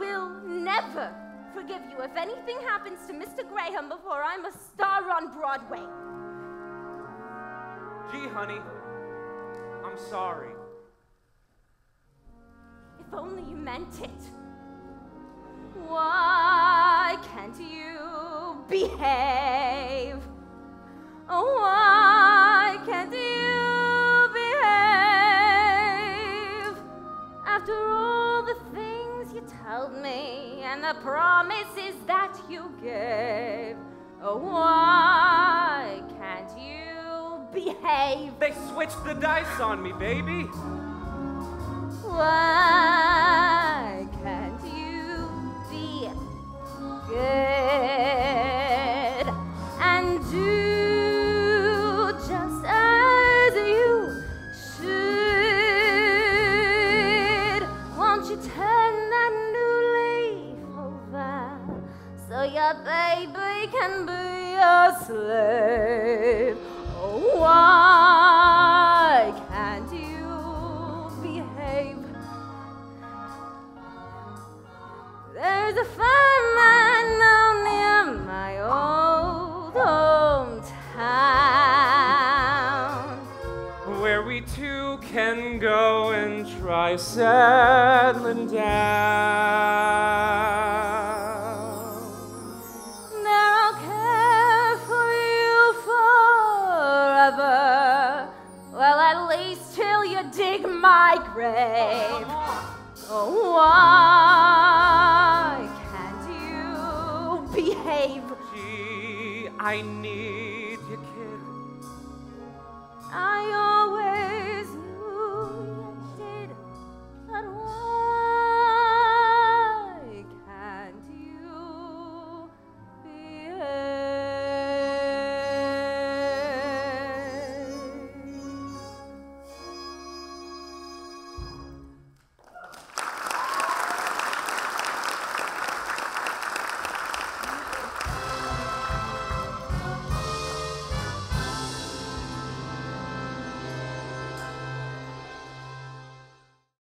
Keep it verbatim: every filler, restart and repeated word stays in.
will never forgive you if anything happens to Mister Graham before I'm a star on Broadway. Gee, honey, I'm sorry. If only you meant it. Why can't you behave? Oh, why can't you behave? After all the things you told me and the promises that you gave, oh, why can't you behave? They switched the dice on me, baby. Why can't you be good and do just as you should? Won't you turn that new leaf over so your baby can be your slave? Oh, why can't you behave? There's a fine mine down near my old hometown, where we two can go and try settling down. There I'll care for you forever, well, at least till you dig my grave. Oh, why can't you behave? Gee, I need